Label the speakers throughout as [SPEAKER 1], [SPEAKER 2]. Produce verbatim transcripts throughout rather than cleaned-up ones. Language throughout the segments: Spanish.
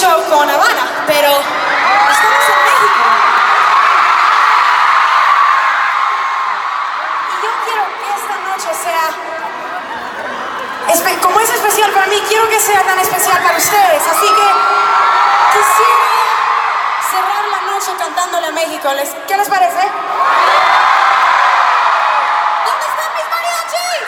[SPEAKER 1] show con Habana, pero estamos en México. Y yo quiero que esta noche sea, espe- como es especial para mí, quiero que sea tan especial para ustedes. Así que quisiera cerrar la noche cantándole a México. ¿Les, ¿Qué les parece? ¿Dónde están mis mariachis?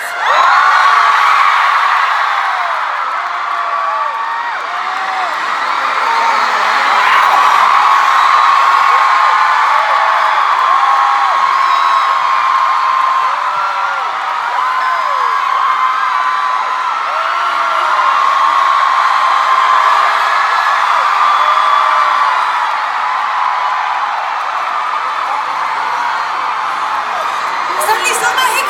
[SPEAKER 1] ¿Están listos, México?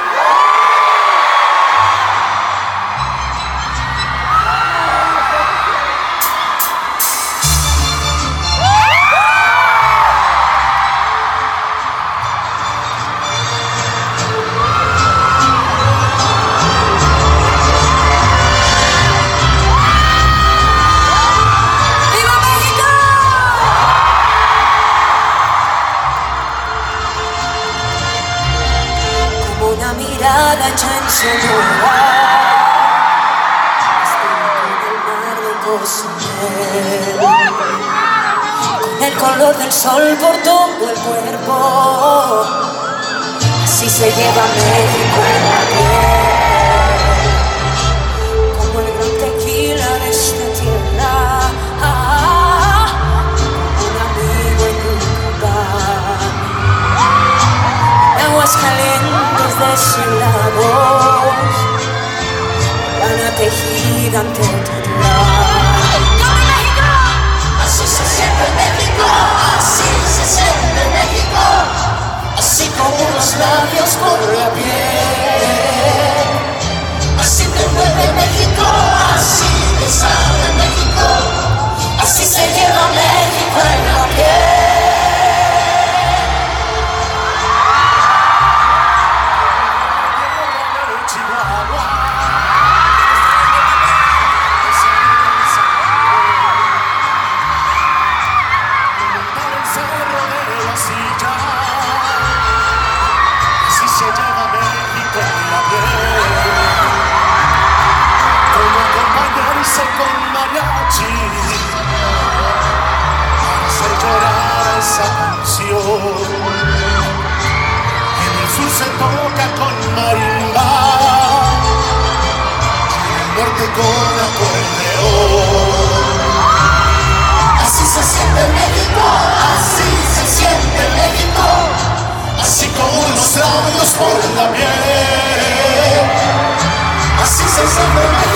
[SPEAKER 1] ¡Viva México!
[SPEAKER 2] Como una mirada hecha en soledad, estoy con el mar de Cozumel, con el color del sol por todo el cuerpo. Así se lleva México en la piel, como el gran tequila de esta tierra, como un amigo en un lugar. Aguas calientes deshilados, lana tejida ante tu
[SPEAKER 3] Así se siente México, así se siente México, así como los labios por la piel. Así te mueve México, así te sabe México, así se lleva México en la piel.
[SPEAKER 4] Así se lleva México en la piel, como acompañarse con mariachi para hacer llorar esa canción. En el sur se toca con marimba y en el norte con acordeón.
[SPEAKER 3] Así se siente México, así se siente México,
[SPEAKER 4] Así como unos labios por la piel,
[SPEAKER 3] así se siente México.